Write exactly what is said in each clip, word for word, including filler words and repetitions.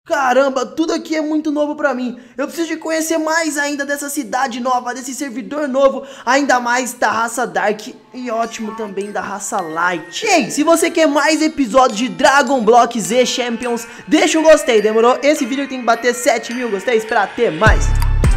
Caramba, tudo aqui é muito novo pra mim. Eu preciso de conhecer mais ainda dessa cidade nova, desse servidor novo, ainda mais da raça Dark e ótimo também da raça Light. Ei, se você quer mais episódios de Dragon Block Z Champions, deixa um gostei, demorou? Esse vídeo tem que bater sete mil gostei pra ter mais.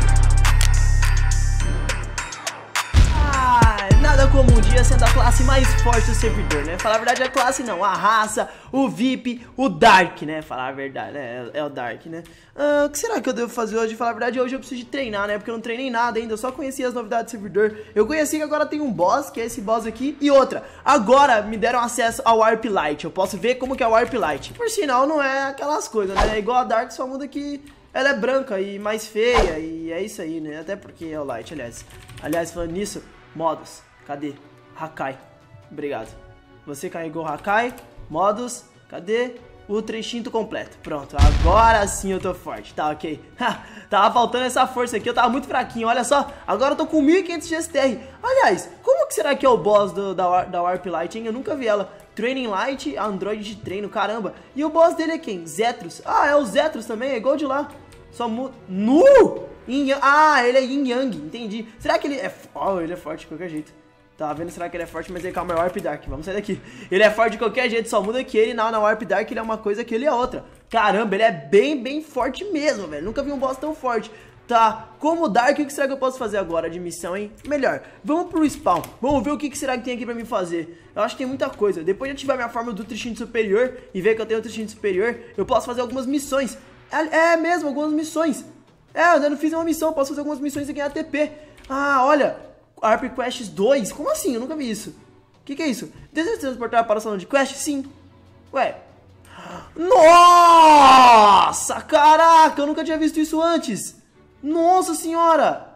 Nada como um dia sendo a classe mais forte do servidor, né? Falar a verdade, a classe não, a raça, o V I P, o Dark, né? Falar a verdade, né? É, é o Dark, né? Ah, o que será que eu devo fazer hoje? Falar a verdade, hoje eu preciso de treinar, né? Porque eu não treinei nada ainda, eu só conheci as novidades do servidor. Eu conheci que agora tem um boss, que é esse boss aqui, e outra. Agora me deram acesso ao Warp Light, eu posso ver como que é o Warp Light. Por sinal, não é aquelas coisas, né? É igual a Dark, só muda que ela é branca e mais feia, e é isso aí, né? Até porque é o Light, aliás. Aliás, falando nisso, modos. Cadê? Hakai. Obrigado. Você carregou Hakai. Modos. Cadê? Ultra instinto completo. Pronto. Agora sim eu tô forte. Tá, ok. Tava faltando essa força aqui. Eu tava muito fraquinho. Olha só. Agora eu tô com mil e quinhentos de S T R. Aliás, como que será que é o boss do, da, da Warp Light, hein? Eu nunca vi ela. Training Light, Android de treino. Caramba. E o boss dele é quem? Zetros. Ah, é o Zetros também. É igual de lá. Só muda. Nu! Yin -yang. Ah, ele é Yin Yang. Entendi. Será que ele é... Oh, ele é forte de qualquer jeito. Tá vendo? Será que ele é forte? Mas ele, calma, é Warp Dark. Vamos sair daqui. Ele é forte de qualquer jeito, só muda que ele na, na Warp Dark ele é uma coisa que ele é outra. Caramba, ele é bem, bem forte mesmo, velho. Nunca vi um boss tão forte. Tá, como Dark, o que será que eu posso fazer agora de missão, hein? Melhor, vamos pro spawn. Vamos ver o que será que tem aqui pra mim fazer. Eu acho que tem muita coisa. Depois de ativar minha forma do Tristinto Superior e ver que eu tenho o Tristinto Superior, eu posso fazer algumas missões. É, é mesmo, algumas missões. É, eu ainda não fiz uma missão, posso fazer algumas missões aqui em A T P. Ah, olha... Warp Quests dois? Como assim? Eu nunca vi isso. O que, que é isso? Deseja transportar para o salão de quest? Sim. Ué. Nossa! Caraca, eu nunca tinha visto isso antes. Nossa senhora!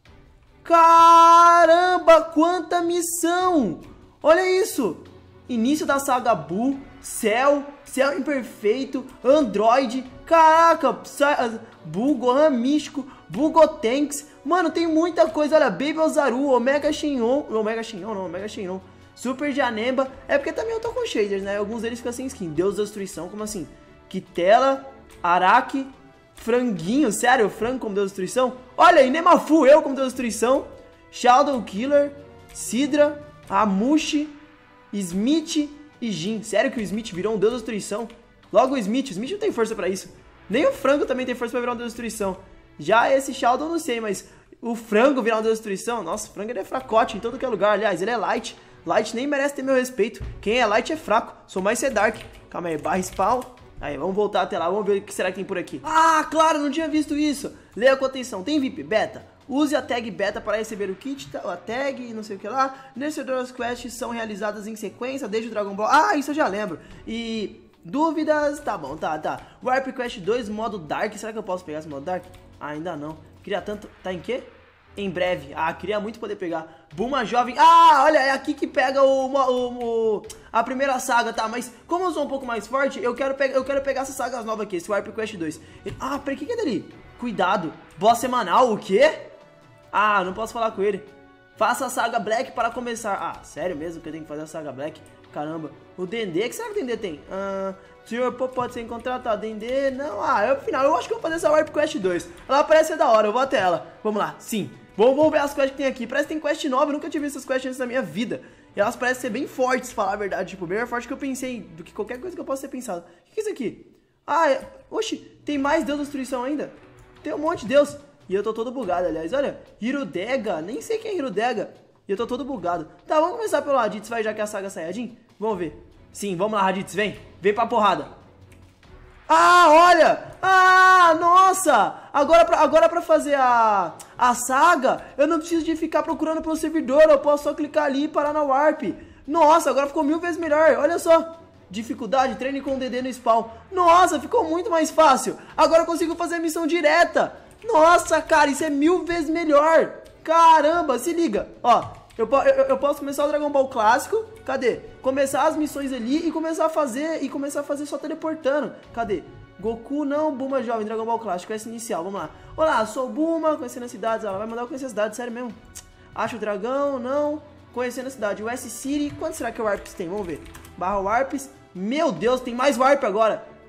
Caramba, quanta missão! Olha isso! Início da saga Buu, Cell, Cell Imperfeito, Android, caraca, Buu, Gohan Místico, Buu Gotenks. Mano, tem muita coisa, olha, Baby Ozaru, Omega Shenron, Omega Shenron não, Omega Shenron, Super Janemba, é porque também eu tô com shaders, né, alguns deles ficam sem skin, Deus da Destruição, como assim? Kitela, Araki, Franguinho, sério, Frango como Deus da Destruição? Olha aí, Nemafu, eu como Deus da Destruição, Shadow Killer, Sidra, Amushi, Smith e Jin, sério que o Smith virou um Deus da Destruição? Logo o Smith, o Smith não tem força pra isso, nem o Frango também tem força pra virar um Deus da Destruição. Já esse Shadow eu não sei, mas o Frango virar uma destruição, nossa, o Frango ele é fracote em todo que é lugar, aliás, ele é Light. Light nem merece ter meu respeito, quem é Light é fraco, sou mais ser Dark. Calma aí, barra spawn, aí vamos voltar até lá, vamos ver o que será que tem por aqui. Ah, claro, não tinha visto isso, leia com atenção, tem V I P, beta, use a tag beta para receber o kit, a tag, não sei o que lá, nesse as quests são realizadas em sequência, desde o Dragon Ball, ah, isso eu já lembro, e... Dúvidas? Tá bom, tá, tá. Warp Quest dois, modo Dark. Será que eu posso pegar esse modo Dark? Ah, ainda não. Queria tanto... Tá em quê? Em breve. Ah, queria muito poder pegar. Buma Jovem. Ah, olha, é aqui que pega o, o, o... a primeira saga, tá? Mas como eu sou um pouco mais forte, eu quero, pe... eu quero pegar essas sagas novas aqui, esse Warp Quest dois. Ah, peraí, o que que é dali? Cuidado. Boss semanal, o quê? Ah, não posso falar com ele. Faça a saga Black para começar. Ah, sério mesmo que eu tenho que fazer a saga Black? Caramba, o Dendê, o que será que o Dendê tem? Ah, senhor Pô pode ser encontrado, tá? Dendê, não, ah, eu, final, eu acho que eu vou fazer essa Warp Quest dois. Ela parece ser da hora, eu vou até ela. Vamos lá, sim. Vamos, vamos ver as quests que tem aqui. Parece que tem quest nova, eu nunca tive essas quests antes na minha vida. E elas parecem ser bem fortes, falar a verdade. Tipo, bem mais forte que eu pensei, do que qualquer coisa que eu possa ter pensado. O que é isso aqui? Ah, é... Oxi, tem mais Deus da Destruição ainda? Tem um monte de Deus. E eu tô todo bugado, aliás, olha. Hirudega, nem sei quem é Hirudega. E eu tô todo bugado. Tá, vamos começar pelo Raditz, vai, já que é a saga Saiyajin. Vamos ver. Sim, vamos lá, Raditz, vem. Vem pra porrada. Ah, olha! Ah, nossa! Agora pra, agora pra fazer a, a saga, eu não preciso de ficar procurando pelo servidor. Eu posso só clicar ali e parar na Warp. Nossa, agora ficou mil vezes melhor. Olha só. Dificuldade, treine com o D D no spawn. Nossa, ficou muito mais fácil. Agora eu consigo fazer a missão direta. Nossa, cara, isso é mil vezes melhor. Caramba, se liga. Ó, eu, eu, eu posso começar o Dragon Ball clássico. Cadê? Começar as missões ali e começar a fazer e começar a fazer só teleportando. Cadê? Goku não, Buma Jovem, Dragon Ball clássico, essa inicial, vamos lá. Olá, sou Buma, conhecendo as cidades. Ela vai mandar eu conhecer as cidades, sério mesmo. Acho o dragão, não. Conhecendo a cidade, West City. Quanto será que o Warps tem? Vamos ver. Barra Warps. Meu Deus, tem mais Warp agora.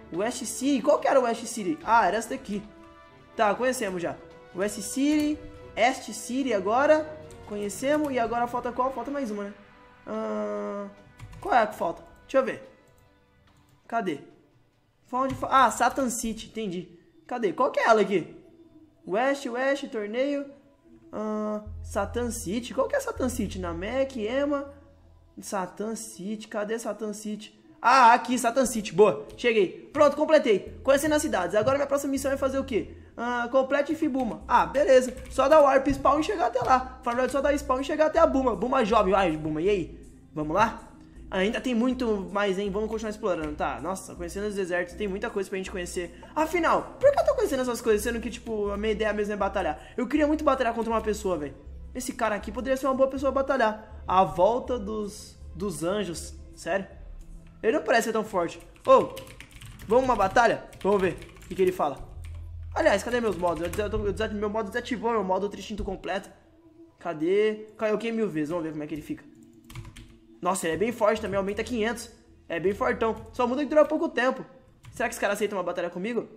West City. Qual que era o West City? Ah, era essa daqui. Tá, conhecemos já. West City, East City agora. Conhecemos. E agora falta qual? Falta mais uma, né? Uh, qual é a que falta? Deixa eu ver. Cadê? Onde fa... Ah, Satan City, entendi. Cadê? Qual que é ela aqui? West, West, torneio. Uh, Satan City. Qual que é Satan City? Na Mac, Ema. Satan City. Cadê Satan City? Ah, aqui, Satan City. Boa, cheguei. Pronto, completei. Conhecendo as cidades. Agora minha próxima missão é fazer o quê? Uh, complete Fibuma. Ah, beleza. Só dar Warp Spawn e chegar até lá. Fala, só dar Spawn e chegar até a Buma. Buma jovem. Ai, Buma, e aí? Vamos lá? Ainda tem muito mais, hein? Vamos continuar explorando, tá? Nossa, conhecendo os desertos, tem muita coisa pra gente conhecer. Afinal, por que eu tô conhecendo essas coisas, sendo que, tipo, a minha ideia mesmo é batalhar? Eu queria muito batalhar contra uma pessoa, velho. Esse cara aqui poderia ser uma boa pessoa a batalhar. A volta dos, dos anjos. Sério? Ele não parece ser tão forte. Ô, oh, vamos uma batalha? Vamos ver o que, que ele fala. Aliás, cadê meus modos? Eu, eu, eu, eu, meu modo desativou, meu modo tristinto completo. Cadê? Caiu quem mil vezes? Vamos ver como é que ele fica. Nossa, ele é bem forte também, aumenta quinhentos. É bem fortão. Só muda que dura pouco tempo. Será que esse cara aceita uma batalha comigo?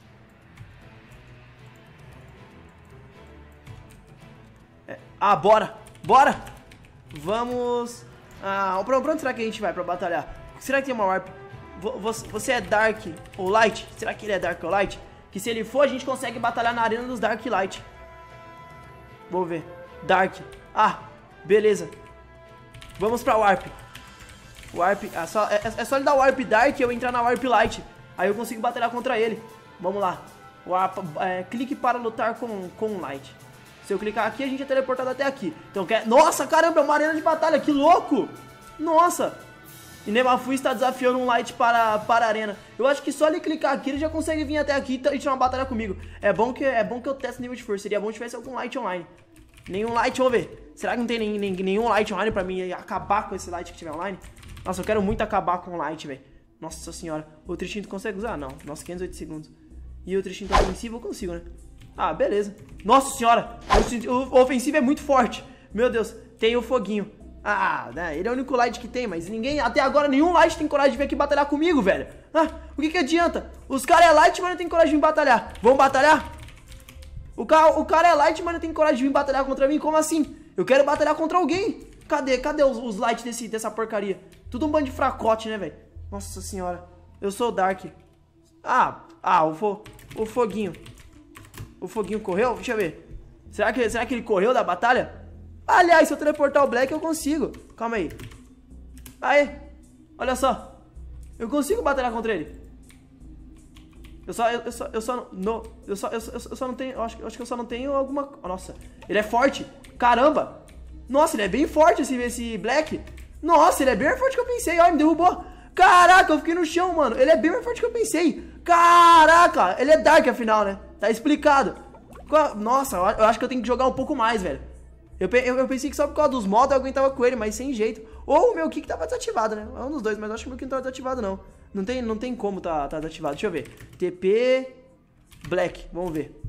É. Ah, bora! Bora! Vamos... Ah, pra onde será que a gente vai pra batalhar? Será que tem uma Warp? Você é Dark ou Light? Será que ele é Dark ou Light? Que se ele for, a gente consegue batalhar na arena dos Dark e Light. Vamos ver. Dark. Ah, beleza. Vamos pra Warp. Warp, é só, é, é só ele dar Warp Dark e eu entrar na Warp Light. Aí eu consigo batalhar contra ele. Vamos lá. Warp, é, clique para lutar com, com Light. Se eu clicar aqui, a gente é teleportado até aqui. Então, quer... Nossa, caramba, é uma arena de batalha. Que louco. Nossa. E Nemafu está desafiando um Light para, para a arena. Eu acho que só ele clicar aqui, ele já consegue vir até aqui e tirar uma batalha comigo. É bom que, é bom que eu teste nível de força. Seria bom se tivesse algum Light online. Nenhum Light, vamos ver. Será que não tem nem, nem, nenhum Light online pra mim acabar com esse Light que tiver online? Nossa, eu quero muito acabar com o Light, velho. Nossa senhora. O Tristinto consegue usar? Não. Nossa, quinhentos e oito segundos. E o Tristinto ofensivo eu consigo, né? Ah, beleza. Nossa senhora. O ofensivo é muito forte. Meu Deus. Tem o foguinho. Ah, né? Ele é o único Light que tem, mas ninguém... Até agora nenhum Light tem coragem de vir aqui batalhar comigo, velho. Ah, o que que adianta? Os caras é Light, mas não tem coragem de vir batalhar. Vamos batalhar? O cara, o cara é Light, mas não tem coragem de vir batalhar contra mim? Como assim? Eu quero batalhar contra alguém. Cadê? Cadê os, os Light desse, dessa porcaria? Tudo um bando de fracote, né, velho? Nossa senhora. Eu sou o Dark. Ah, ah, o, fo, o foguinho. O foguinho correu? Deixa eu ver. Será que, será que ele correu da batalha? Aliás, se eu teleportar o Black, eu consigo. Calma aí. Aí. Olha só. Eu consigo batalhar contra ele. Eu só, eu, eu só, eu só não, eu só, eu, eu só não tenho, eu acho, eu acho que eu só não tenho alguma, nossa, ele é forte, caramba, nossa, ele é bem forte esse, esse Black, nossa, ele é bem mais forte que eu pensei, olha, me derrubou, caraca, eu fiquei no chão, mano, ele é bem mais forte que eu pensei, caraca, ele é Dark afinal, né, tá explicado, nossa, eu acho que eu tenho que jogar um pouco mais, velho, eu, eu, eu pensei que só por causa dos modos eu aguentava com ele, mas sem jeito, ou o meu kick tava desativado, né, é um dos dois, mas eu acho que o meu kick não tava desativado não. Não tem, não tem como tá, tá desativado. Deixa eu ver. T P Black. Vamos ver.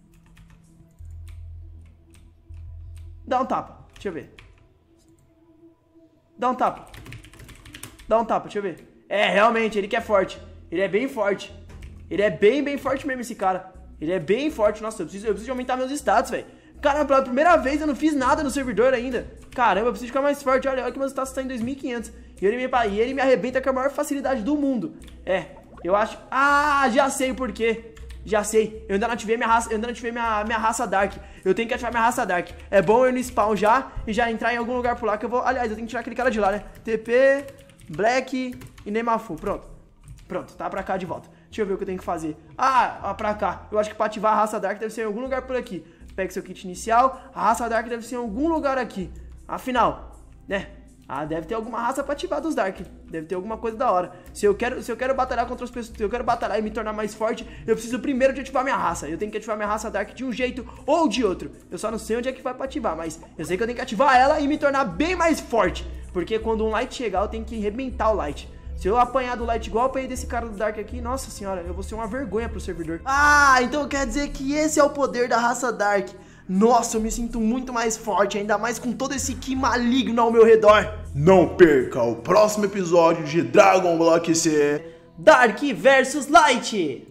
Dá um tapa. Deixa eu ver. Dá um tapa. Dá um tapa. Deixa eu ver. É, realmente, ele que é forte. Ele é bem forte. Ele é bem, bem forte mesmo, esse cara. Ele é bem forte. Nossa, eu preciso, eu preciso aumentar meus status, velho. Caramba, pela primeira vez eu não fiz nada no servidor ainda. Caramba, eu preciso ficar mais forte. Olha, olha que meus status estão em dois mil e quinhentos. E ele, me, e ele me arrebenta com a maior facilidade do mundo. É, eu acho... Ah, já sei por quê. Já sei. Eu ainda não ativei minha raça, eu ainda não ativei minha, minha raça Dark. Eu tenho que ativar minha raça Dark. É bom eu ir no spawn já e já entrar em algum lugar por lá que eu vou... Aliás, eu tenho que tirar aquele cara de lá, né? T P, Black e Nemafu. Pronto. Pronto, tá pra cá de volta. Deixa eu ver o que eu tenho que fazer. Ah, ó, pra cá. Eu acho que pra ativar a raça Dark deve ser em algum lugar por aqui. Pega seu kit inicial. A raça Dark deve ser em algum lugar aqui. Afinal, né? Ah, deve ter alguma raça pra ativar dos Dark. Deve ter alguma coisa da hora. Se eu quero, se eu quero batalhar contra as pessoas, se eu quero batalhar e me tornar mais forte, eu preciso primeiro de ativar minha raça. Eu tenho que ativar minha raça Dark de um jeito ou de outro. Eu só não sei onde é que vai pra ativar, mas eu sei que eu tenho que ativar ela e me tornar bem mais forte. Porque quando um Light chegar, eu tenho que arrebentar o Light. Se eu apanhar do Light igual eu apanhei desse cara do Dark aqui, nossa senhora, eu vou ser uma vergonha pro servidor. Ah, então quer dizer que esse é o poder da raça Dark. Nossa, eu me sinto muito mais forte, ainda mais com todo esse ki maligno ao meu redor. Não perca o próximo episódio de Dragon Block C. Dark versus Light.